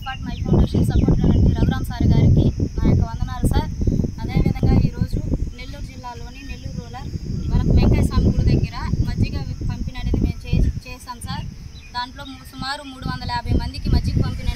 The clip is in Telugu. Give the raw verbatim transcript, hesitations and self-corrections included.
పాటు మై ఫౌండేషన్ సపోర్ట్ అయినటువంటి రఘురామ్ సార్ గారికి నా యొక్క వందనాలు సార్. అదేవిధంగా ఈరోజు నెల్లూరు జిల్లాలోని నెల్లూరు రూరల్ మనకు వెంకయ్య స్వామి గుడి దగ్గర మజ్జిగ పంపిణీ అనేది మేము చే చేసాం సార్. దాంట్లో సుమారు మూడు వందల యాభై మందికి మజ్జిగ పంపిణీ